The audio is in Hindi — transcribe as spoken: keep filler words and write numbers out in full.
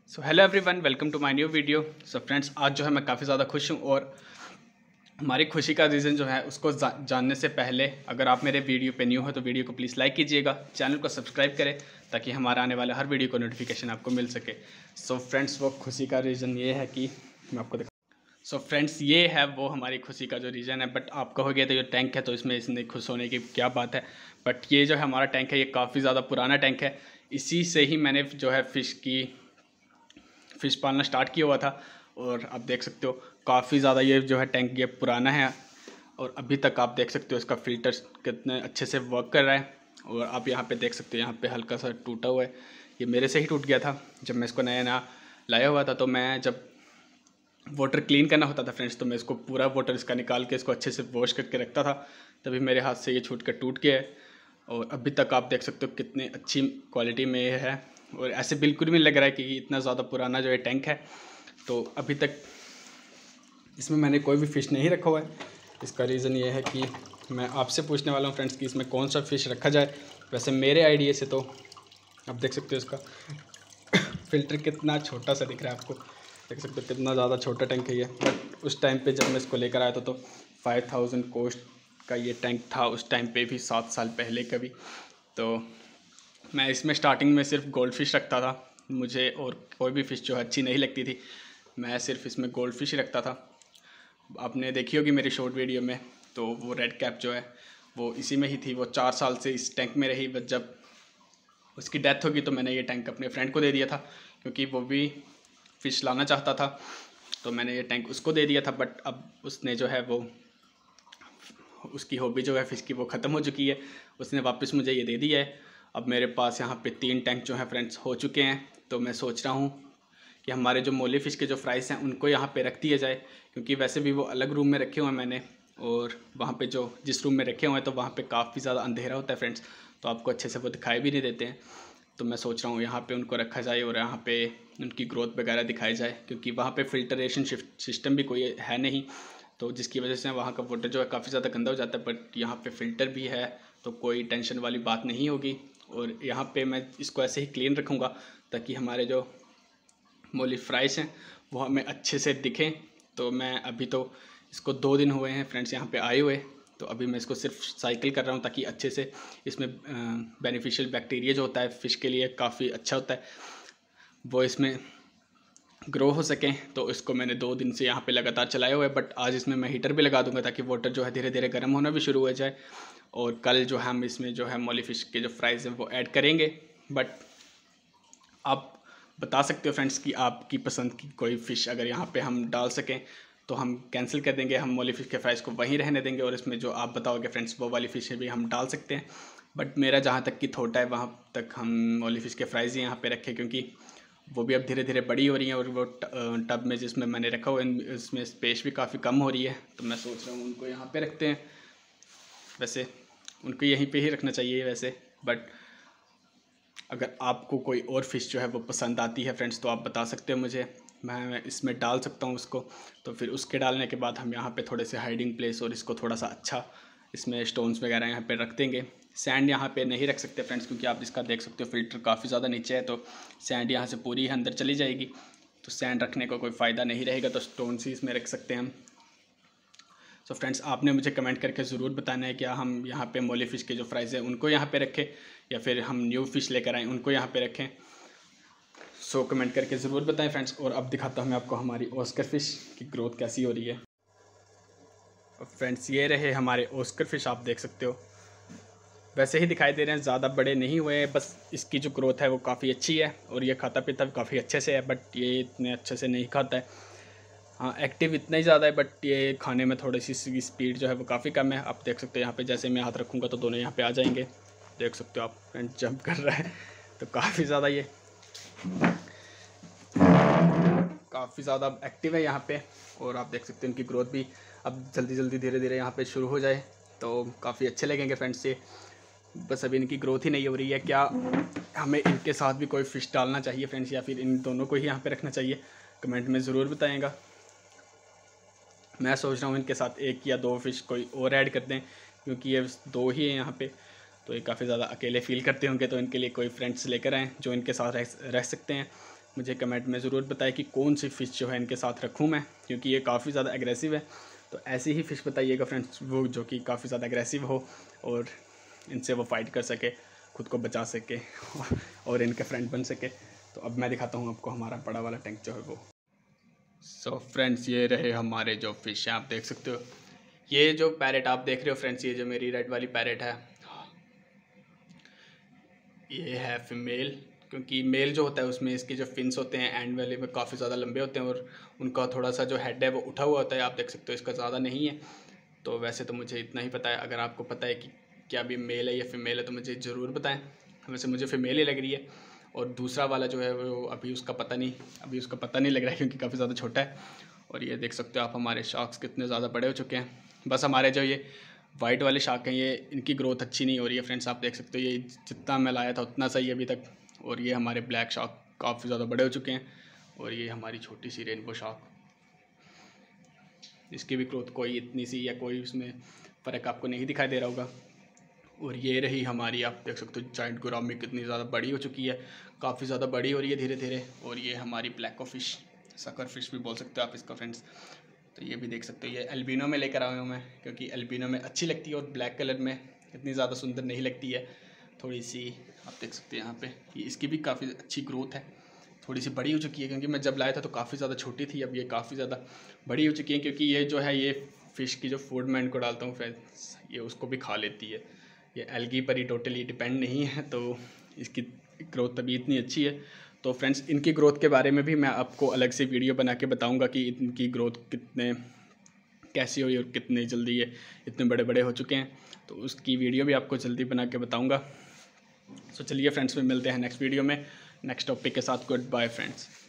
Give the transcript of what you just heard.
So hello everyone, welcome to my new video. So friends, आज जो है मैं काफ़ी ज़्यादा खुश हूँ और हमारी खुशी का रीज़न जो है उसको जा, जानने से पहले अगर आप मेरे वीडियो पे न्यू हो तो वीडियो को प्लीज़ लाइक कीजिएगा, चैनल को सब्सक्राइब करें ताकि हमारा आने वाला हर वीडियो को नोटिफिकेशन आपको मिल सके। सो so फ्रेंड्स, वो खुशी का रीज़न ये है कि मैं आपको दिखा सो फ्रेंड्स ये है वो हमारी खुशी का जो रीज़न है। बट आप कहोगे तो ये टैंक है तो इसमें इसने खुश होने की क्या बात है। बट ये जो है हमारा टैंक है, ये काफ़ी ज़्यादा पुराना टैंक है। इसी से ही मैंने जो है फ़िश की फ़िश पालना स्टार्ट किया हुआ था और आप देख सकते हो काफ़ी ज़्यादा ये जो है टैंक ये पुराना है और अभी तक आप देख सकते हो इसका फ़िल्टर कितने अच्छे से वर्क कर रहा है। और आप यहाँ पे देख सकते हो यहाँ पे हल्का सा टूटा हुआ है, ये मेरे से ही टूट गया था जब मैं इसको नया नया लाया हुआ था। तो मैं जब वाटर क्लीन करना होता था फ्रेंड्स, तो मैं इसको पूरा वाटर इसका निकाल के इसको अच्छे से वॉश करके रखता था, तभी मेरे हाथ से ये छूट कर टूट गया है। और अभी तक आप देख सकते हो कितनी अच्छी क्वालिटी में ये है और ऐसे बिल्कुल भी नहीं लग रहा है कि इतना ज़्यादा पुराना जो ये टैंक है। तो अभी तक इसमें मैंने कोई भी फ़िश नहीं रखा हुआ है। इसका रीज़न ये है कि मैं आपसे पूछने वाला हूँ फ्रेंड्स कि इसमें कौन सा फ़िश रखा जाए। वैसे मेरे आइडिया से तो आप देख सकते हो इसका फ़िल्टर कितना छोटा सा दिख रहा है आपको, देख सकते हो कितना ज़्यादा छोटा टैंक है ये। बट उस टाइम पे जब मैं इसको लेकर आया था तो फाइव थाउजेंड कॉस्ट का ये टैंक था उस टाइम पे भी, सात साल पहले का भी। तो मैं इसमें स्टार्टिंग में सिर्फ गोल्ड फिश रखता था, मुझे और कोई भी फ़िश जो अच्छी नहीं लगती थी, मैं सिर्फ इसमें गोल्ड फिश ही रखता था। आपने देखी होगी मेरी शॉर्ट वीडियो में, तो वो रेड कैप जो है वो इसी में ही थी। वो चार साल से इस टैंक में रही, बट जब उसकी डेथ होगी तो मैंने ये टैंक अपने फ्रेंड को दे दिया था क्योंकि वो भी फ़िश लाना चाहता था, तो मैंने ये टैंक उसको दे दिया था। बट अब उसने जो है वो उसकी हॉबी जो है फ़िश की वो ख़त्म हो चुकी है, उसने वापस मुझे ये दे दिया है। अब मेरे पास यहाँ पे तीन टैंक जो हैं फ्रेंड्स हो चुके हैं। तो मैं सोच रहा हूँ कि हमारे जो मोली फ़िश के जो फ्राइज़ हैं उनको यहाँ पे रख दिया जाए, क्योंकि वैसे भी वो अलग रूम में रखे हुए हैं मैंने, और वहाँ पे जो जिस रूम में रखे हुए हैं तो वहाँ पे काफ़ी ज़्यादा अंधेरा होता है फ्रेंड्स, तो आपको अच्छे से वो दिखाई भी नहीं देते हैं। तो मैं सोच रहा हूँ यहाँ पे उनको रखा जाए और यहाँ पे उनकी ग्रोथ वगैरह दिखाई जाए, क्योंकि वहाँ पे फ़िल्टरेशन सिस्टम भी कोई है नहीं, तो जिसकी वजह से वहाँ का वाटर जो है काफ़ी ज़्यादा गंदा हो जाता है। बट यहाँ पे फ़िल्टर भी है तो कोई टेंशन वाली बात नहीं होगी। और यहाँ पे मैं इसको ऐसे ही क्लीन रखूँगा ताकि हमारे जो मोली फ्राइज़ हैं वो हमें अच्छे से दिखें। तो मैं अभी तो इसको दो दिन हुए हैं फ्रेंड्स यहाँ पे आए हुए, तो अभी मैं इसको सिर्फ साइकिल कर रहा हूँ ताकि अच्छे से इसमें बेनिफिशियल बैक्टीरिया जो होता है फ़िश के लिए काफ़ी अच्छा होता है वो इसमें ग्रो हो सकें। तो इसको मैंने दो दिन से यहाँ पे लगातार चलाया हुआ है। बट आज इसमें मैं हीटर भी लगा दूंगा ताकि वाटर जो है धीरे धीरे गर्म होना भी शुरू हो जाए, और कल जो है हम इसमें जो है मोली फ़िश के जो फ्राइज़ हैं वो ऐड करेंगे। बट आप बता सकते हो फ्रेंड्स कि आपकी पसंद की कोई फ़िश अगर यहाँ पे हम डाल सकें तो हम कैंसिल कर देंगे, हम मोली फ़िश के फ्राइज़ को वहीं रहने देंगे और इसमें जो आप बताओगे फ्रेंड्स वो वाली फ़िश भी हम डाल सकते हैं। बट मेरा जहाँ तक की थॉट है वहाँ तक हम मोली फ़िश के फ्राइज़ ही यहाँ पे रखें, क्योंकि वो भी अब धीरे धीरे बड़ी हो रही हैं और वो टब में जिसमें मैंने रखा हुआ है इसमें स्पेस भी काफ़ी कम हो रही है। तो मैं सोच रहा हूँ उनको यहाँ पे रखते हैं। वैसे उनको यहीं पे ही रखना चाहिए वैसे, बट अगर आपको कोई और फ़िश जो है वो पसंद आती है फ्रेंड्स तो आप बता सकते हो मुझे, मैं इसमें डाल सकता हूँ उसको। तो फिर उसके डालने के बाद हम यहाँ पे थोड़े से हाइडिंग प्लेस और इसको थोड़ा सा अच्छा इसमें स्टोन्स वगैरह यहाँ पे रख देंगे। सैंड यहाँ पे नहीं रख सकते फ्रेंड्स, क्योंकि आप इसका देख सकते हो फ़िल्टर काफ़ी ज़्यादा नीचे है, तो सैंड यहाँ से पूरी अंदर चली जाएगी, तो सैंड रखने का को कोई फ़ायदा नहीं रहेगा, तो स्टोन्स ही इसमें रख सकते हैं हम। सो so फ्रेंड्स, आपने मुझे कमेंट करके ज़रूर बताना है क्या हम यहाँ पे मोली फ़िश के जो फ्राइज़ हैं उनको यहाँ पे रखें या फिर हम न्यू फ़िश लेकर आएँ उनको यहाँ पे रखें। सो so, कमेंट करके ज़रूर बताएं फ्रेंड्स। और अब दिखाता हूँ मैं आपको हमारी ऑस्कर फ़िश की ग्रोथ कैसी हो रही है। फ्रेंड्स, ये रहे हमारे ऑस्कर फ़िश, आप देख सकते हो वैसे ही दिखाई दे रहे हैं, ज़्यादा बड़े नहीं हुए हैं, बस इसकी जो ग्रोथ है वो काफ़ी अच्छी है और ये खाता पीता भी काफ़ी अच्छे से है। बट ये इतने अच्छे से नहीं खाता है, हाँ एक्टिव इतना ही ज़्यादा है, बट ये खाने में थोड़ी सी स्पीड जो है वो काफ़ी कम है। आप देख सकते हो यहाँ पे जैसे मैं हाथ रखूँगा तो दोनों यहाँ पे आ जाएंगे, देख सकते हो आप फ्रेंड जंप कर रहा है, तो काफ़ी ज़्यादा ये काफ़ी ज़्यादा एक्टिव है यहाँ पे। और आप देख सकते हो इनकी ग्रोथ भी अब जल्दी जल्दी धीरे धीरे यहाँ पे शुरू हो जाए तो काफ़ी अच्छे लगेंगे फ्रेंड्स ये। बस अभी इनकी ग्रोथ ही नहीं हो रही है, क्या हमें इनके साथ भी कोई फ़िश डालना चाहिए फ्रेंड्स या फिर इन दोनों को ही यहाँ पे रखना चाहिए, कमेंट में ज़रूर बताएगा। मैं सोच रहा हूँ इनके साथ एक या दो फ़िश कोई और ऐड कर दें, क्योंकि ये दो ही हैं यहाँ पे, तो ये काफ़ी ज़्यादा अकेले फील करते होंगे, तो इनके लिए कोई फ्रेंड्स लेकर आएँ जो इनके साथ रह रह सकते हैं। मुझे कमेंट में ज़रूर बताएं कि कौन सी फ़िश जो है इनके साथ रखूँ मैं, क्योंकि ये काफ़ी ज़्यादा एग्रेसिव है। तो ऐसी ही फ़िश बताइएगा फ्रेंड्स, वो जो कि काफ़ी ज़्यादा एग्रेसिव हो और इनसे वो फाइट कर सके, खुद को बचा सके और इनके फ्रेंड बन सके। तो अब मैं दिखाता हूँ आपको हमारा बड़ा वाला टैंक जो है वो। सो so फ्रेंड्स, ये रहे हमारे जो फ़िश हैं, आप देख सकते हो। ये जो पैरेट आप देख रहे हो फ्रेंड्स, ये जो मेरी रेड वाली पैरेट है, ये है फीमेल, क्योंकि मेल जो होता है उसमें इसके जो फिन्स होते हैं एंड वाले में काफ़ी ज़्यादा लंबे होते हैं और उनका थोड़ा सा जो हेड है वो उठा हुआ होता है, आप देख सकते हो। इसका ज़्यादा नहीं है। तो वैसे तो मुझे इतना ही पता है। अगर आपको पता है कि क्या भी मेल है या फीमेल है तो मुझे ज़रूर बताएं। वैसे मुझे फीमेल ही लग रही है। और दूसरा वाला जो है वो अभी उसका पता नहीं अभी उसका पता नहीं लग रहा है, क्योंकि काफ़ी ज़्यादा छोटा है। और ये देख सकते हो आप हमारे शार्क्स कितने ज़्यादा बड़े हो चुके हैं। बस हमारे जो ये वाइट वाले शार्क हैं, ये इनकी ग्रोथ अच्छी नहीं हो रही है फ्रेंड्स। आप देख सकते हो ये जितना मैं लाया था उतना सही है अभी तक। और ये हमारे ब्लैक शार्क काफ़ी ज़्यादा बड़े हो चुके हैं। और ये हमारी छोटी सी रेनबो शार्क, इसकी भी ग्रोथ कोई इतनी सी या कोई उसमें फ़र्क आपको नहीं दिखाई दे रहा होगा। और ये रही हमारी, आप देख सकते हो जाइंट गोरामी कितनी ज़्यादा बड़ी हो चुकी है, काफ़ी ज़्यादा बड़ी हो रही है धीरे धीरे। और ये हमारी ब्लैक फिश, सकर फिश भी बोल सकते हो आप इसका फ्रेंड्स। तो ये भी देख सकते हो, ये एल्बिनो में लेकर आया हूँ मैं, क्योंकि एल्बिनो में अच्छी लगती है और ब्लैक कलर में इतनी ज़्यादा सुंदर नहीं लगती है। थोड़ी सी आप देख सकते हैं यहाँ पे, ये इसकी भी काफ़ी अच्छी ग्रोथ है, थोड़ी सी बड़ी हो चुकी है। क्योंकि मैं जब लाया था तो काफ़ी ज़्यादा छोटी थी, अब ये काफ़ी ज़्यादा बड़ी हो चुकी है। क्योंकि ये जो है ये फ़िश की जो फूड मैं इनको डालता हूँ फ्रेंड्स, ये उसको भी खा लेती है। ये एल्गी पर ही टोटली डिपेंड नहीं है, तो इसकी ग्रोथ तभी इतनी अच्छी है। तो फ्रेंड्स, इनकी ग्रोथ के बारे में भी मैं आपको अलग से वीडियो बना के बताऊंगा कि इनकी ग्रोथ कितने कैसी हुई और कितने जल्दी ये इतने बड़े बड़े हो चुके हैं। तो उसकी वीडियो भी आपको जल्दी बना के बताऊंगा। सो चलिए फ्रेंड्स, में मिलते हैं नेक्स्ट वीडियो में नेक्स्ट टॉपिक के साथ। Good bye friends.